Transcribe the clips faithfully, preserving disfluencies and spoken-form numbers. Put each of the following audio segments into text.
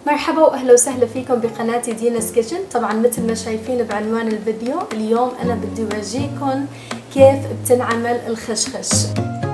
مرحبا واهلا وسهلا فيكم بقناتي دينا's كيتشن. طبعا مثل ما شايفين بعنوان الفيديو، اليوم انا بدي اورجيكم كيف بتنعمل الخشخش.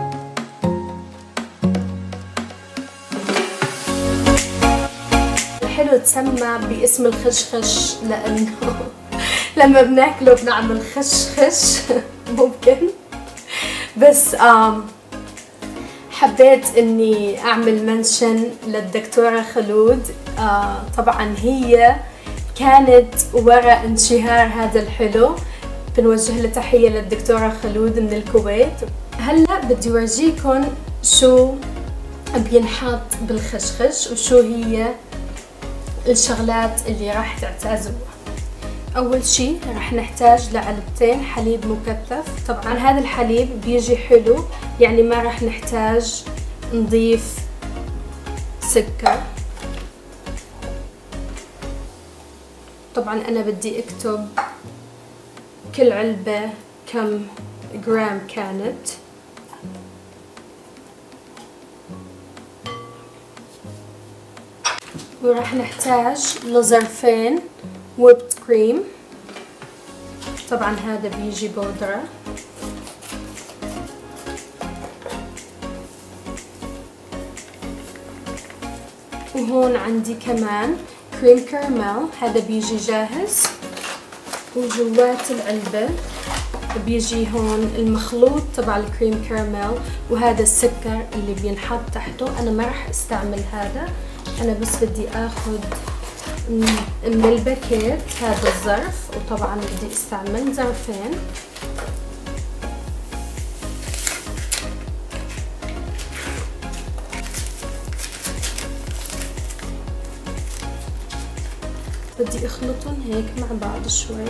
حلو تسمى باسم الخشخش لانه لما بناكله بنعمل خشخش ممكن، بس آم حبيت اني اعمل منشن للدكتورة خلود. آه طبعا هي كانت وراء انشهار هذا الحلو، بنوجه له تحية للدكتورة خلود من الكويت. هلا بدي اورجيكم شو بينحط بالخشخش وشو هي الشغلات اللي راح تعتازوها. اول شي راح نحتاج لعلبتين حليب مكثف. طبعا هذا الحليب بيجي حلو، يعني ما راح نحتاج نضيف سكر. طبعا انا بدي اكتب كل علبة كم جرام كانت. وراح نحتاج لظرفين whipped cream. طبعا هذا بيجي بودرة. وهون عندي كمان كريم كراميل، هذا بيجي جاهز. وجوات العلبة بيجي هون المخلوط تبع الكريم كراميل، وهذا السكر اللي بينحط تحته. انا ما راح استعمل هذا، انا بس بدي اخذ من الباكيت هذا الظرف، وطبعا بدي استعمل ظرفين. بدي اخلطهم هيك مع بعض شوي.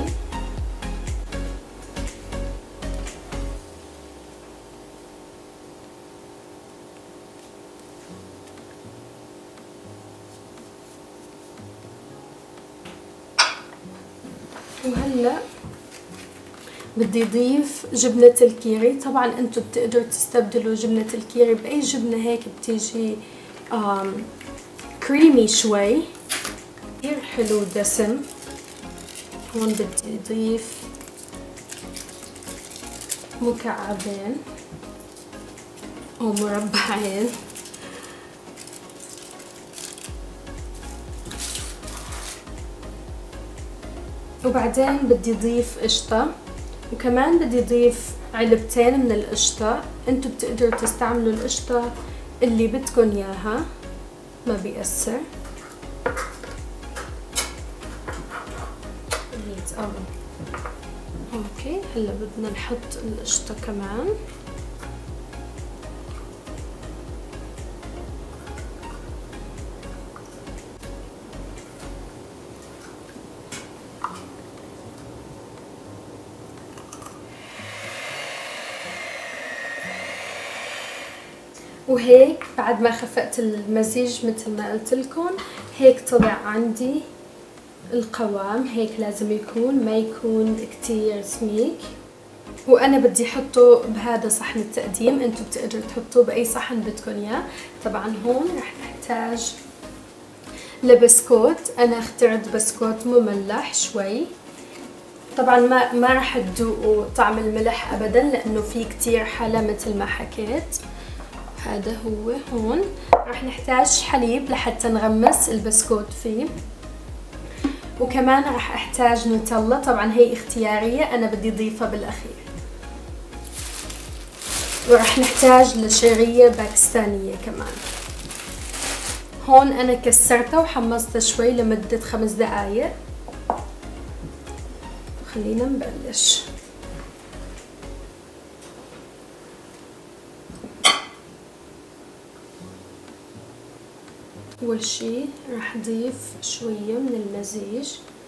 وهلا بدي اضيف جبنة الكيري. طبعا انتم بتقدروا تستبدلوا جبنة الكيري باي جبنة، هيك بتيجي كريمي شوي، كثير حلو دسم. هون بدي اضيف مكعبين او مربعين. وبعدين بدي اضيف قشطة، وكمان بدي اضيف علبتين من القشطة. انتو بتقدروا تستعملوا القشطة اللي بدكن اياها، ما بيأثر. اوكي هلا بدنا نحط القشطة كمان. وهيك بعد ما خفقت المزيج مثل ما قلت لكم، هيك طلع عندي القوام. هيك لازم يكون، ما يكون كتير سميك. وانا بدي احطه بهذا صحن التقديم، انتم بتقدروا تحطوه باي صحن بدكم اياه. طبعا هون رح نحتاج لبسكوت. انا اخترت بسكوت مملح شوي. طبعا ما ما راح تذوقوا طعم الملح ابدا لانه في كتير حلا مثل ما حكيت. هذا هو. هون راح نحتاج حليب لحتى نغمس البسكوت فيه. وكمان راح احتاج نوتيلا، طبعا هي اختيارية، انا بدي اضيفها بالاخير. وراح نحتاج لشعرية باكستانية كمان. هون انا كسرتها وحمصتها شوي لمدة خمس دقايق. خلينا نبلش. أول شي راح أضيف شوية من المزيج.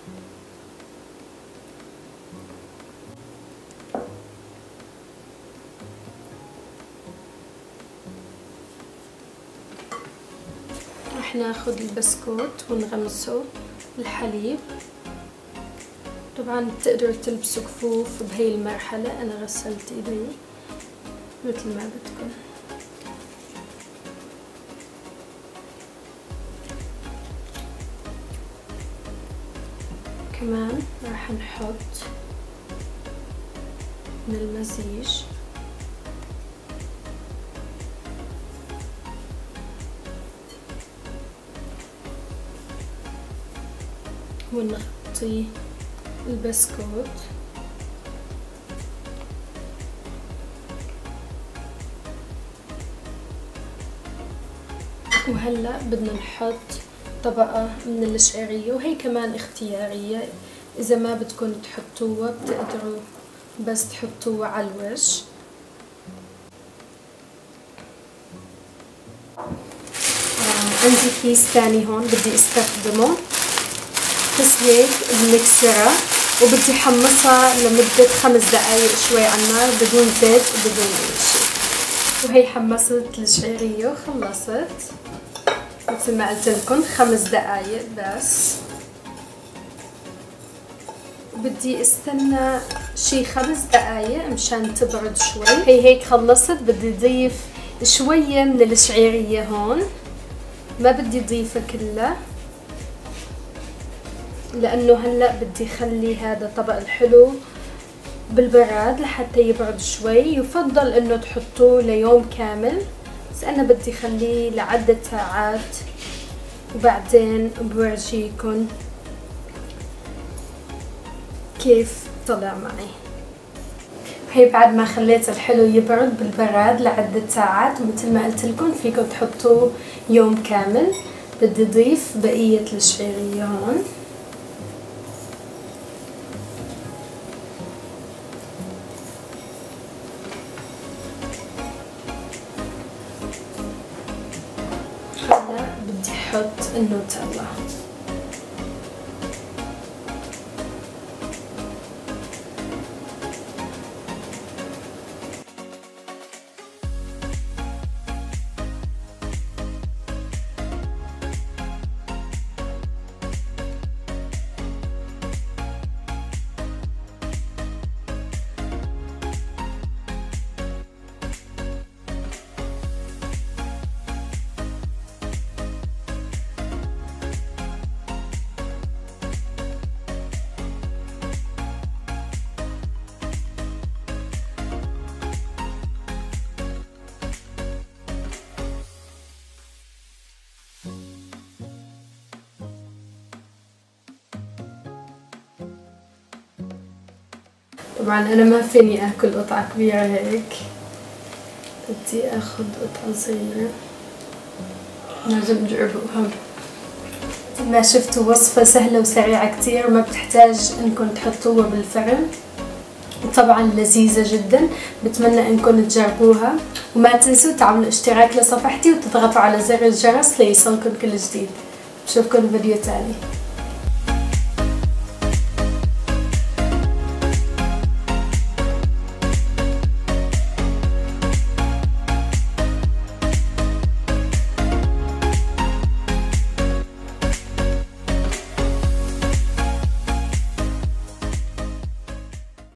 راح ناخد البسكوت ونغمسه بالحليب. طبعا بتقدروا تلبسوا كفوف بهي المرحلة، أنا غسلت إيدي مثل ما بدكم. كمان راح نحط من المزيج ونغطي البسكوت. وهلا بدنا نحط طبقة من الشعرية، وهي كمان اختيارية، إذا ما بدكم تحطوها بتقدروا بس تحطوها على الوش. آه عندي كيس تاني هون بدي استخدمه، بس هيك بنكسرها وبدي حمصها لمدة خمس دقايق شوي على النار بدون زيت وبدون أي شيء. وهي حمصت الشعرية وخلصت مثل ما قلت لكم خمس دقايق بس. بدي استنى شي خمس دقايق مشان تبرد شوي. هي هيك خلصت. بدي اضيف شوية من الشعيرية هون، ما بدي اضيفها كلها لانه هلا بدي اخلي هذا الطبق الحلو بالبراد لحتى يبرد شوي. يفضل انه تحطوه ليوم كامل، بس انا بدي اخليه لعدة ساعات وبعدين بورجيكم كيف طلع معي. هي بعد ما خليت الحلو يبرد بالبراد لعدة ساعات، ومثل ما قلت لكم فيكم تحطوه يوم كامل. بدي اضيف بقية الشعيرية هون. هلا بدي احط النوتيلا. طبعا انا ما فيني اكل قطعة كبيرة هيك، بدي اخذ قطعة صغيرة. لازم تجربوها. ما شفتوا وصفة سهلة وسريعة كتير، ما بتحتاج انكم تحطوها بالفرن، وطبعا لذيذة جدا. بتمنى انكم تجربوها، وما تنسوا تعملوا اشتراك لصفحتي وتضغطوا على زر الجرس ليصلكم كل جديد. بشوفكم فيديو تاني.